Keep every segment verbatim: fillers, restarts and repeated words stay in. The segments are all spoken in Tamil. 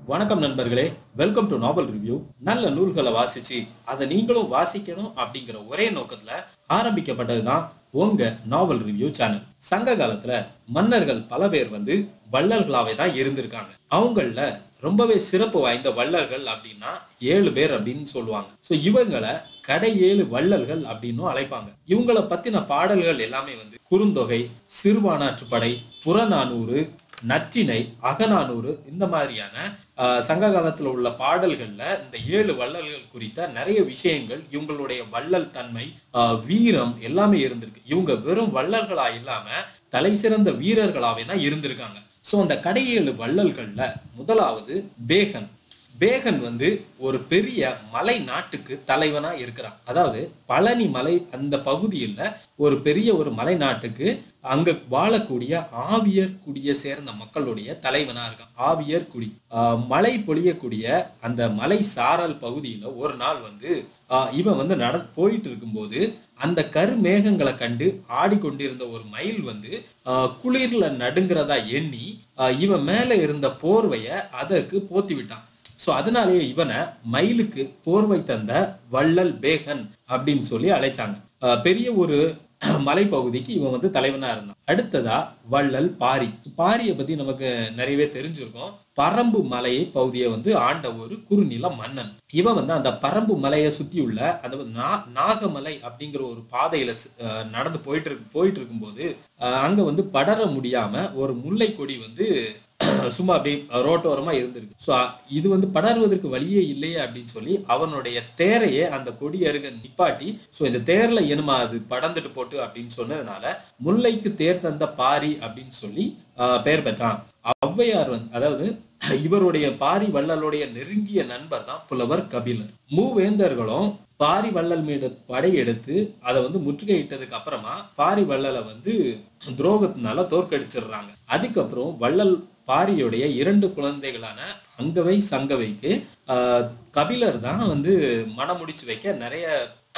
வணக்கம் நண்பர்களே, வெல்கம் டு நாவல் ரிவ்யூ. நல்ல நூல்களை வாசிச்சு அதை நீங்களும் வாசிக்கணும் அப்படிங்கிற ஒரே நோக்கத்துல ஆரம்பிக்கப்பட்டதுதான் உங்க நாவல் ரிவ்யூ சேனல். சங்க காலத்துல மன்னர்கள் பல பேர் வந்து வள்ளல்களாவே தான் இருந்திருக்காங்க. அவங்கள ரொம்பவே சிறப்பு வாய்ந்த வள்ளல்கள் அப்படின்னா ஏழு பேர் அப்படின்னு சொல்லுவாங்க. சோ இவங்களை கடை ஏழு வள்ளல்கள் அப்படின்னும் அழைப்பாங்க. இவங்களை பத்தின பாடல்கள் எல்லாமே வந்து குறுந்தொகை, சிறுபானாற்றுப்படை, புறநானூறு, நற்றினை, அகநானூறு இந்த மாதிரியான சங்க காலத்துல உள்ள பாடல்கள்ல இந்த ஏழு வள்ளல்கள் குறித்த நிறைய விஷயங்கள், இவங்களுடைய வள்ளல் தன்மை, வீரம் எல்லாமே இருந்திருக்கு. இவங்க வெறும் வள்ளல்களா இல்லாம தலை சிறந்த வீரர்களாவே தான் இருந்திருக்காங்க. சோ அந்த கடையேழு வள்ளல்கள்ல முதலாவது பேகன். பேகன் வந்து ஒரு பெரிய மலை நாட்டுக்கு தலைவனா இருக்கிறான். அதாவது பழனி மலை அந்த பகுதியில் ஒரு பெரிய ஒரு மலை நாட்டுக்கு அங்க வாழக்கூடிய ஆவியர் குடியை சேர்ந்த மக்களுடைய தலைவனா இருக்கான். ஆவியர் குடி ஆஹ் மழை பொழியக்கூடிய அந்த மலை சாரல் பகுதியில ஒரு நாள் வந்து ஆஹ் இவன் வந்து நட போயிட்டு இருக்கும்போது அந்த கருமேகங்களை கண்டு ஆடிக்கொண்டிருந்த ஒரு மயில் வந்து ஆஹ் குளிர்ல நடுங்கிறதா எண்ணி ஆஹ் இவன் மேல இருந்த போர்வைய அதற்கு போத்தி விட்டான். சோ அதனாலேயே இவனை மயிலுக்கு போர்வை தந்த வள்ளல் பேகன் அப்படின்னு சொல்லி அழைச்சாங்க. பெரிய ஒரு மலைப்பகுதிக்கு இவன் வந்து தலைவனா இருந்தான். அடுத்ததா வள்ளல் பாரி. பாரிய பத்தி நமக்கு நிறையவே தெரிஞ்சிருக்கும். பரம்பு மலையை பகுதியை வந்து ஆண்ட ஒரு குறுநில மன்னன். இவன் வந்து அந்த பரம்பு மலையை சுத்தி உள்ள அந்த நாகமலை அப்படிங்கிற ஒரு பாதையில நடந்து போயிட்டு இருக்கு போயிட்டு இருக்கும் போது அங்க வந்து படர முடியாம ஒரு முல்லை கொடி வந்து சும்மா அப்படியே ரோட்டோரமா இருந்திருக்கு. சோ இது வந்து படர்வதற்கு வழியே இல்லையே அப்படின்னு சொல்லி அவனுடைய தேரையே அந்த கொடி அருக நிப்பாட்டி, சோ இந்த தேர்ல என்னமா அது படர்ந்துட்டு போட்டு அப்படின்னு சொன்னதுனால முல்லைக்கு தேர் தந்த பாரி அப்படின்னு சொல்லி ஆஹ் பெயர் பெற்றான். ஔவையார் வந்து, அதாவது இவருடைய பாரி வள்ளலுடைய நெருங்கிய நண்பர் தான் புலவர் கபிலர். மூவேந்தர்களும் பாரி வள்ளல் மீது படையெடுத்து அதை வந்து முற்றுகையிட்டதுக்கு அப்புறமா பாரி வள்ளலை வந்து துரோகத்தினால தோற்கடிச்சிடுறாங்க. அதுக்கப்புறம் வள்ளல் பாரியுடைய இரண்டு குழந்தைகளான அங்கவை, சங்கவைக்கு ஆஹ் கபிலர் தான் வந்து மனமுடிச்சு வைக்க நிறைய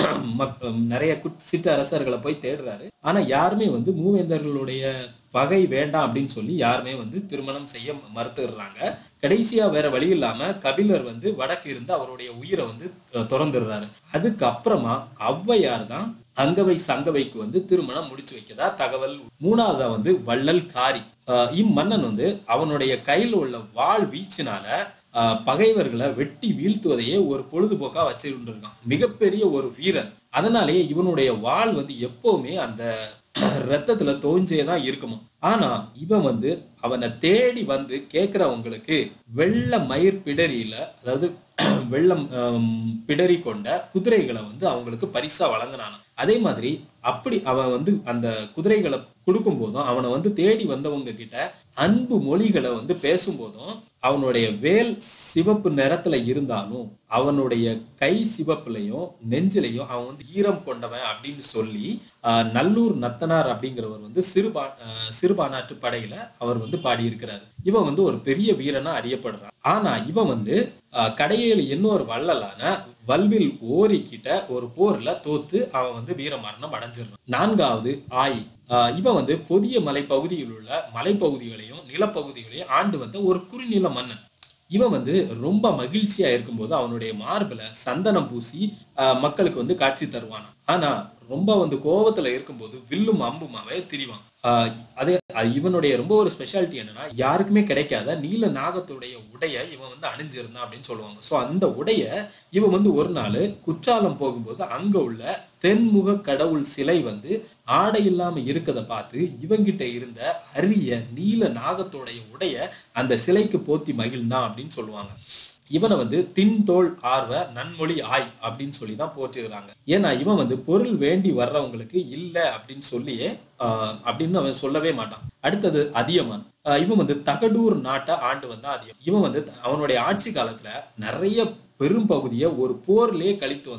நிறைய சிற்று அரசர்களை போய் தேடுறாரு. ஆனா யாருமே வந்து மூவேந்தர்களுடைய பகை வேண்டாம் அப்படின்னு சொல்லி யாருமே வந்து திருமணம் செய்ய மறுத்துடுறாங்க. கடைசியா வேற வழி இல்லாம கபிலர் வந்து வடக்கு இருந்து அவருடைய உயிரை வந்து திறந்துடுறாரு. அதுக்கப்புறமா ஔவையார் தான் அங்கவை, சங்கவைக்கு வந்து திருமணம் முடிச்சு வைக்கதா தகவல். மூணாவதா வந்து வள்ளல் காரி. இம்மன்னன் வந்து அவனுடைய கையில் உள்ள வாள் வீச்சினால பகைவர்களை வெட்டி வீழ்த்துவதையே ஒரு பொழுதுபோக்கா வச்சுட்டு இருக்கான். மிகப்பெரிய ஒரு வீரன். அதனாலேயே இவனுடைய வாள் வந்து எப்பவுமே அந்த ரத்தத்துல தோஞ்சேதான் இருக்குமா. ஆனா இவன் வந்து அவனை தேடி வந்து கேட்கிறவங்களுக்கு வெள்ள மயிர் பிடரியில, அதாவது வெள்ளம் பிடரி கொண்ட குதிரைகளை வந்து அவங்களுக்கு பரிசா வழங்கினான. அதே மாதிரி அப்படி அவன் வந்து அந்த குதிரைகளை கொடுக்கும் போதும் அவனை வந்து தேடி வந்தவங்க கிட்ட அன்பு மொழிகளை வந்து பேசும் போதும் அவனுடைய வேல் சிவப்பு நிறத்துல இருந்தாலும் அவனுடைய கை சிவப்புலையும் நெஞ்சிலையும் அவன் வந்து ஈரம் கொண்டவன் அப்படின்னு சொல்லி ஆஹ் நல்லூர் நத்தனார் அப்படிங்கிறவர் வந்து சிறுபா சிறுபானாற்று படையில அவர் வந்து பாடியிருக்கிறாரு. இவன் வந்து ஒரு பெரிய வீரனா அறியப்படுறான். ஆனா இவன் வந்து அஹ் கடையேழு இன்னொரு வள்ளலான வல்வில் ஓரி கிட்ட ஒரு போர்ல தோத்து அவன் வந்து வீர மரணம் அடைஞ்சிருந்தான். நான்காவது ஆய். ஆஹ் இவன் வந்து பொதிய மலை பகுதியில் உள்ள மலைப்பகுதிகளையும் நிலப்பகுதிகளையும் ஆண்டு வந்த ஒரு குறுநில மன்னன். இவன் வந்து ரொம்ப மகிழ்ச்சியா இருக்கும்போது அவனுடைய மார்புல சந்தனம் பூசி ஆஹ் மக்களுக்கு வந்து காட்சி தருவான். ஆனா ரொம்ப வந்து கோபத்துல இருக்கும்போது வில்லும் அம்புமாவே திரிவான். ஆஹ் அதே இவனுடைய ரொம்ப ஒரு ஸ்பெஷாலிட்டி என்னன்னா, யாருக்குமே கிடைக்காத நீல நாகத்துடைய உடைய இவன் வந்து அணிஞ்சிருந்தான் அப்படின்னு சொல்லுவாங்க. சோ அந்த உடைய இவன் வந்து ஒரு நாள் குற்றாலம் போகும்போது அங்க உள்ள தென்முக கடவுள் சிலை வந்து ஆடை இல்லாம இருக்கதை பார்த்து இவங்கிட்ட இருந்த அரிய நீல நாகத்தோடைய உடைய அந்த சிலைக்கு போத்தி மகிழ்ந்தான் அப்படின்னு சொல்லுவாங்க. இவனை வந்து தின்தோல் ஆர்வ நன்மொழி ஆய் அப்படின்னு சொல்லிதான் போற்றிருக்காங்க. ஏன்னா இவன் வந்து பொருள் வேண்டி வர்றவங்களுக்கு இல்ல அப்படின்னு சொல்லியே ஆஹ் அப்படின்னு அவன் சொல்லவே மாட்டான். அடுத்தது அதியமான். இவன் வந்து தகடூர் நாட்டை ஆண்டு வந்தா அதியம். இவன் வந்து அவனுடைய ஆட்சி காலத்துல நிறைய பெரும் பகுதியை ஒரு போர்லயே கழித்து வந்தான்.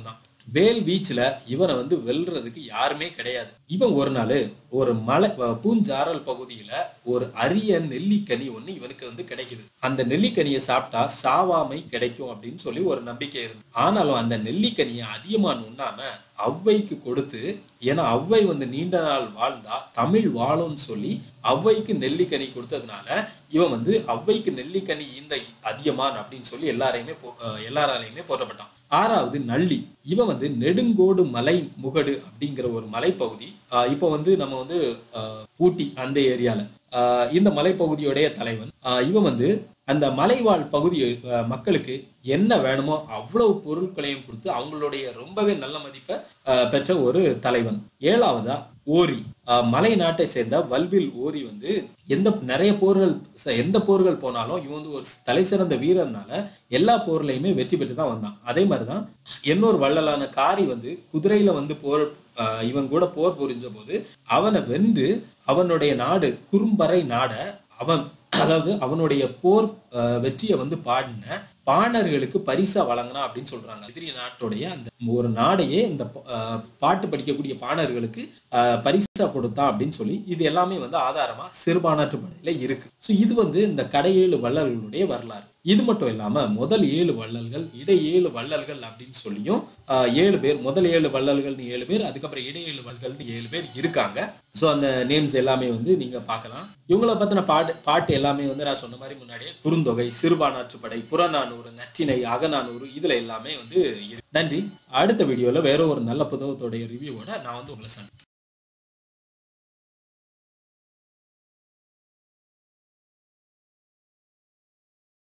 வேல் வீச்சுல இவனை வந்து வெல்றதுக்கு யாருமே கிடையாது. இவன் ஒரு நாள் ஒரு மலை பூஞ்சாரல் பகுதியில ஒரு அரிய நெல்லிக்கனி ஒண்ணு இவனுக்கு வந்து கிடைக்குது. அந்த நெல்லிக்கனியை சாப்பிட்டா சாவாமை கிடைக்கும் அப்படின்னு சொல்லி ஒரு நம்பிக்கை இருந்து, ஆனாலும் அந்த நெல்லிக்கனியை அதிகமா உண்ணாம ஔவைக்கு கொடுத்து, ஏன்னா ஔவை வந்து நீண்ட நாள் வாழ்ந்தா தமிழ் வாழும்னு சொல்லி ஔவைக்கு நெல்லிக்கனி கொடுத்ததுனால இவன் வந்து ஔவைக்கு நெல்லிக்கனி இந்த அதியமான் அப்படின்னு சொல்லி எல்லாரையுமே எல்லாராலையுமே போற்றப்பட்டான். ஆறாவது நள்ளி. இவன் வந்து நெடுங்கோடு மலை முகடு அப்படிங்கிற ஒரு மலைப்பகுதி, ஆஹ் இப்ப வந்து நம்ம வந்து ஆஹ் ஊட்டி அந்த ஏரியால ஆஹ் இந்த மலைப்பகுதியுடைய தலைவன். ஆஹ் இவன் வந்து அந்த மலைவாழ் பகுதி மக்களுக்கு என்ன வேணுமோ அவ்வளவு பொருட்களையும் கொடுத்து அவங்களுடைய ரொம்பவே நல்ல மதிப்பை பெற்ற ஒரு தலைவன். ஏழாவதா ஓரி. மலை நாட்டை சேர்ந்த வல்வில் ஓரி வந்து எந்த நிறைய போர்கள் எந்த போர்கள் போனாலும் இவன் வந்து ஒரு தலை சிறந்த வீரர்னால எல்லா போர்லையுமே வெற்றி பெற்று தான் வந்தான். அதே மாதிரிதான் இன்னொரு வள்ளலான காரி வந்து குதிரையில வந்து போர் இவன் கூட போர் புரிஞ்ச போது அவனை வென்று அவனுடைய நாடு குறும்பறை நாட அவன், அதாவது அவனுடைய போர் வெற்றியை வந்து பாடின பாணர்களுக்கு பரிசா வழங்கினா அப்படின்னு சொல்றாங்க. எதிரி நாட்டுடைய அந்த ஒரு நாடையே இந்த பாட்டு படிக்கக்கூடிய பாணர்களுக்கு பரிசா கொடுத்தான் அப்படின்னு சொல்லி இது எல்லாமே வந்து ஆதாரமா சிறுபானாற்று படையில இருக்கு. சோ இது வந்து இந்த கடையேழு வள்ளல்களுடைய வரலாறு. இது மட்டும் இல்லாம முதல் ஏழு வள்ளல்கள், இடை ஏழு வள்ளல்கள் அப்படின்னு சொல்லியும் ஏழு பேர், முதல் ஏழு வள்ளல்கள்னு ஏழு பேர், அதுக்கப்புறம் இடை ஏழு வள்ளல்கள்னு ஏழு பேர் இருக்காங்க. சோ அந்த நேம்ஸ் எல்லாமே வந்து நீங்க பார்க்கலாம். இவங்களை பத்தின பாட்டு பாட்டு எல்லாமே வந்து நான் சொன்ன மாதிரி முன்னாடியே குறுந்தொகை, சிறுபானாற்றுப்படை, புறநானூறு, நற்றிணை, அகநானூறு இதுல எல்லாமே வந்து இருக்கு. நன்றி. அடுத்த வீடியோல வேற ஒரு நல்ல புத்தகத்தோடைய ரிவ்யூவோட நான் வந்து உங்களை சந்திக்கிறேன்.